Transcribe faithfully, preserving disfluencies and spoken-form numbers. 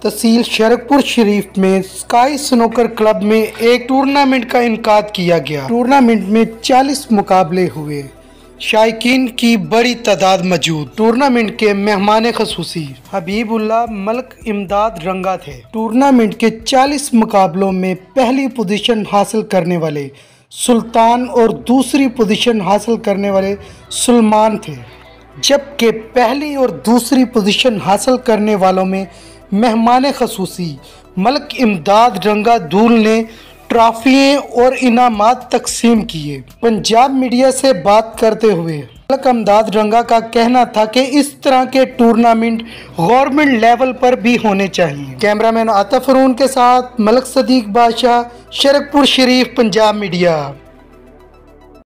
तहसील शरकपुर शरीफ में sky snooker club में एक टूर्नामेंट का इनकाद किया गया। टूर्नामेंट में चालीस मुकाबले हुए, शायकीन की बड़ी तादाद मौजूद। टूर्नामेंट के मेहमान खसूसी हबीबुल्लाह मलिक इमदाद रंगा थे। टूर्नामेंट के चालीस मुकाबलों में पहली पोजीशन हासिल करने वाले सुल्तान और दूसरी पोजीशन हासिल करने वाले सुलमान थे, जबकि पहली और दूसरी पोजीशन हासिल करने वालों में मेहमान खसूसी मलिक इमदाद रंगा धूल ने ट्रॉफियाँ और इनामात तकसीम किए। पंजाब मीडिया से बात करते हुए मलिक इमदाद रंगा का कहना था कि इस तरह के टूर्नामेंट गवर्नमेंट लेवल पर भी होने चाहिए। कैमरामैन आतिफ फरून के साथ मलिक सदीक बादशाह, शरकपुर शरीफ, पंजाब मीडिया।